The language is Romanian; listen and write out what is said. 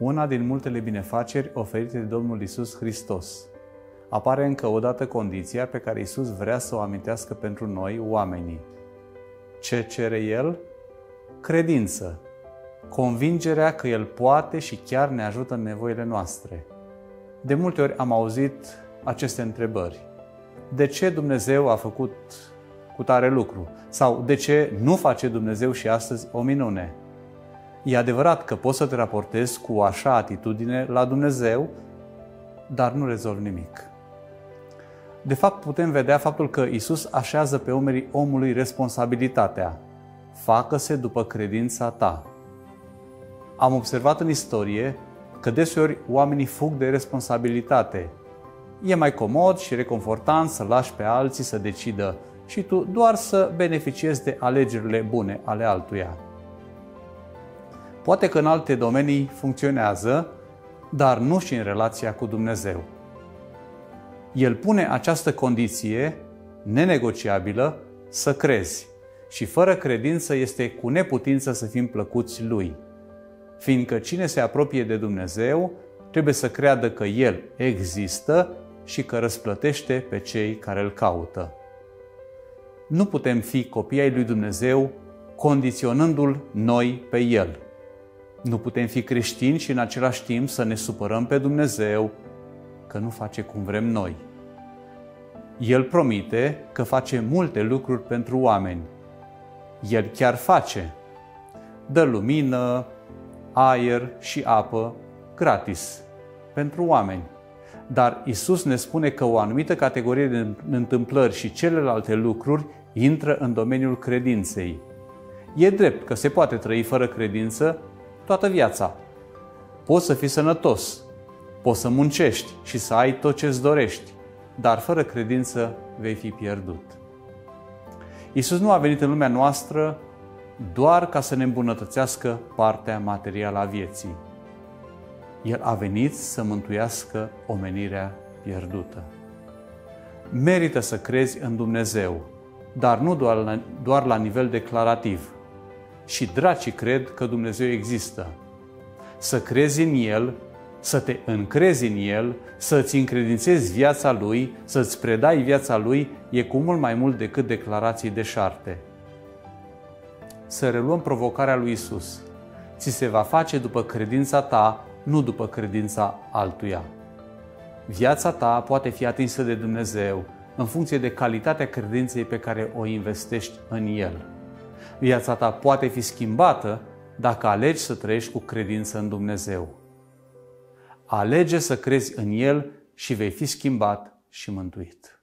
una din multele binefaceri oferite de Domnul Iisus Hristos. Apare încă o dată condiția pe care Iisus vrea să o amintească pentru noi, oamenii. Ce cere El? Credință. Convingerea că El poate și chiar ne ajută în nevoile noastre. De multe ori am auzit aceste întrebări. De ce Dumnezeu a făcut cutare lucru? Sau de ce nu face Dumnezeu și astăzi o minune? E adevărat că poți să te raportezi cu așa atitudine la Dumnezeu, dar nu rezolvi nimic. De fapt, putem vedea faptul că Iisus așează pe umerii omului responsabilitatea. Facă-se după credința ta. Am observat în istorie că deseori oamenii fug de responsabilitate. E mai comod și reconfortant să lași pe alții să decidă și tu doar să beneficiezi de alegerile bune ale altuia. Poate că în alte domenii funcționează, dar nu și în relația cu Dumnezeu. El pune această condiție nenegociabilă să crezi și fără credință este cu neputință să fim plăcuți Lui. Fiindcă cine se apropie de Dumnezeu trebuie să creadă că El există și că răsplătește pe cei care Îl caută. Nu putem fi copii ai lui Dumnezeu condiționându-L noi pe El. Nu putem fi creștini și în același timp să ne supărăm pe Dumnezeu că nu face cum vrem noi. El promite că face multe lucruri pentru oameni. El chiar face. Dă lumină, aer și apă gratis pentru oameni. Dar Iisus ne spune că o anumită categorie de întâmplări și celelalte lucruri intră în domeniul credinței. E drept că se poate trăi fără credință toată viața. Poți să fii sănătos, poți să muncești și să ai tot ce-ți dorești, dar fără credință vei fi pierdut. Iisus nu a venit în lumea noastră doar ca să ne îmbunătățească partea materială a vieții. El a venit să mântuiască omenirea pierdută. Merită să crezi în Dumnezeu, dar nu doar la nivel declarativ. Și dracii cred că Dumnezeu există. Să crezi în El, să te încrezi în El, să-ți încredințezi viața Lui, să-ți predai viața Lui, e cu mult mai mult decât declarații deșarte. Să reluăm provocarea lui Iisus. Ți se va face după credința ta, nu după credința altuia. Viața ta poate fi atinsă de Dumnezeu în funcție de calitatea credinței pe care o investești în El. Viața ta poate fi schimbată dacă alegi să trăiești cu credință în Dumnezeu. Alege să crezi în El și vei fi schimbat și mântuit.